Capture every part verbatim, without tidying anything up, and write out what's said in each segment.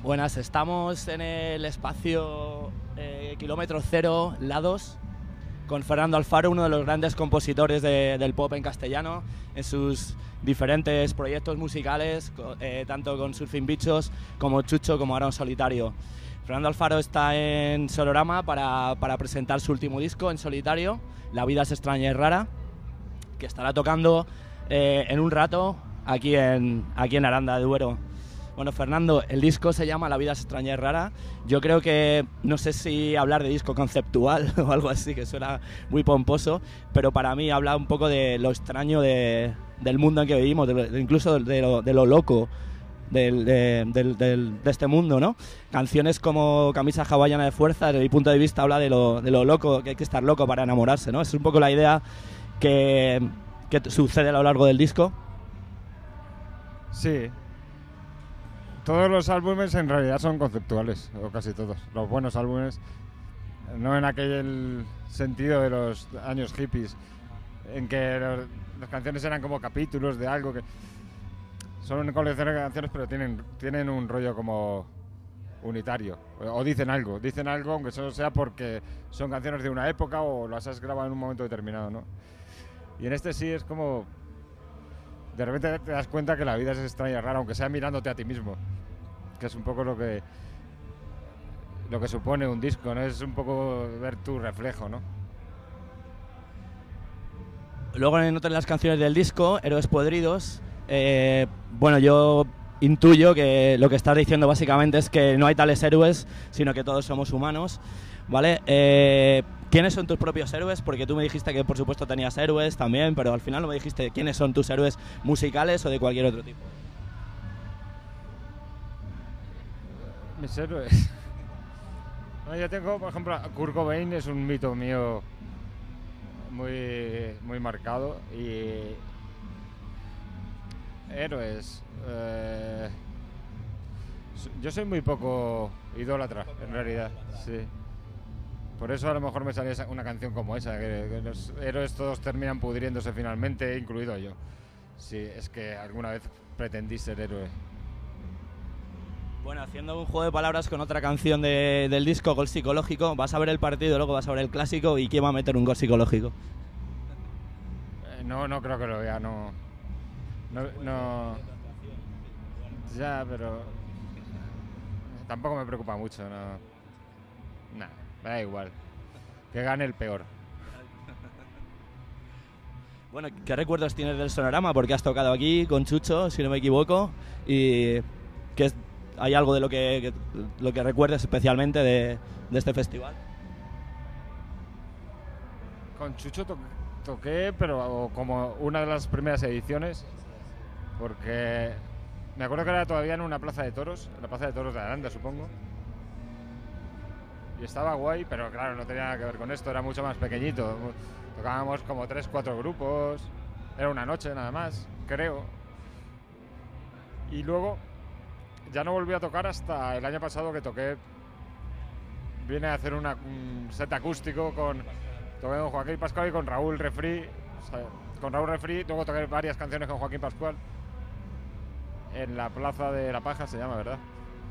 Buenas, estamos en el espacio eh, kilómetro cero, Lados, con Fernando Alfaro, uno de los grandes compositores de, del pop en castellano, en sus diferentes proyectos musicales, eh, tanto con Surfing Bichos como Chucho, como ahora en solitario. Fernando Alfaro está en Sonorama para, para presentar su último disco en solitario, La vida es extraña y rara, que estará tocando eh, en un rato aquí en, aquí en Aranda de Duero. Bueno, Fernando, el disco se llama La vida es extraña y rara. Yo creo que, no sé si hablar de disco conceptual o algo así, que suena muy pomposo, pero para mí habla un poco de lo extraño de, del mundo en que vivimos, de, de, incluso de lo, de lo loco del, de, del, del, de este mundo, ¿no? Canciones como Camisa hawaiana de fuerza, desde mi punto de vista, habla de lo, de lo loco, que hay que estar loco para enamorarse, ¿no? Es un poco la idea que, que sucede a lo largo del disco. Sí. Todos los álbumes en realidad son conceptuales, o casi todos. Los buenos álbumes, no en aquel sentido de los años hippies, en que los, las canciones eran como capítulos de algo, que son colecciones de canciones, pero tienen, tienen un rollo como unitario. O, o dicen algo, dicen algo, aunque solo sea porque son canciones de una época o las has grabado en un momento determinado, ¿no? Y en este sí es como... De repente te das cuenta que la vida es extraña y rara, aunque sea mirándote a ti mismo, que es un poco lo que lo que supone un disco, ¿no? Es un poco ver tu reflejo, ¿no? Luego en otras de las canciones del disco, Héroes Podridos, eh, bueno, yo intuyo que lo que estás diciendo básicamente es que no hay tales héroes, sino que todos somos humanos, ¿vale? Eh, ¿Quiénes son tus propios héroes? Porque tú me dijiste que por supuesto tenías héroes también, pero al final no me dijiste quiénes son tus héroes musicales o de cualquier otro tipo. Mis héroes... No, yo tengo, por ejemplo, Kurt Cobain es un mito mío muy, muy marcado y... Héroes... Eh... Yo soy muy poco idólatra, en realidad, sí. Por eso a lo mejor me sale una canción como esa, que, que los héroes todos terminan pudriéndose finalmente, incluido yo. Sí, es que alguna vez pretendí ser héroe. Bueno, haciendo un juego de palabras con otra canción de, del disco, Gol Psicológico, vas a ver el partido, luego vas a ver el clásico, ¿y quién va a meter un gol psicológico? Eh, no, no creo que lo vea, no... No... no... Ya, pero... Tampoco me preocupa mucho, no... Nah, me da igual. Que gane el peor. Bueno, ¿qué recuerdos tienes del Sonorama? Porque has tocado aquí con Chucho, si no me equivoco, y que es, ¿hay algo de lo que, que, lo que recuerdes especialmente de, de este festival? Con Chucho to toqué, pero como una de las primeras ediciones, porque me acuerdo que era todavía en una plaza de toros, en la plaza de toros de Aranda, supongo. Y estaba guay, pero claro, no tenía nada que ver con esto, era mucho más pequeñito. Tocábamos como tres, cuatro grupos, era una noche nada más, creo. Y luego ya no volví a tocar hasta el año pasado que toqué. Vine a hacer una, un set acústico con, toqué con Joaquín Pascual y con Raúl Refri. O sea, con Raúl Refri, luego toqué varias canciones con Joaquín Pascual. En la Plaza de la Paja se llama, ¿verdad?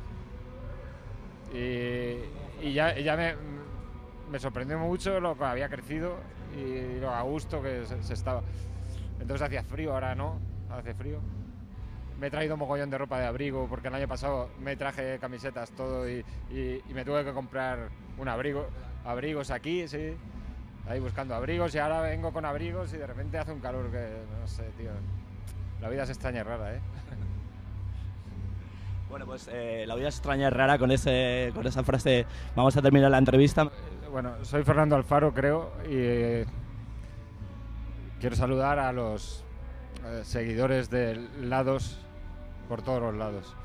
Y... Y ya, ya me, me sorprendió mucho lo que había crecido y lo a gusto que se, se estaba. Entonces hacía frío, ahora no, hace frío. Me he traído mogollón de ropa de abrigo porque el año pasado me traje camisetas, todo, y, y, y me tuve que comprar un abrigo. Abrigos aquí, sí. Ahí buscando abrigos y ahora vengo con abrigos y de repente hace un calor que, no sé, tío. La vida es extraña y rara, ¿eh? Bueno, pues eh, la vida es extraña y rara, con, ese, con esa frase vamos a terminar la entrevista. Bueno, soy Fernando Alfaro, creo, y eh, quiero saludar a los eh, seguidores de Lados por todos los lados.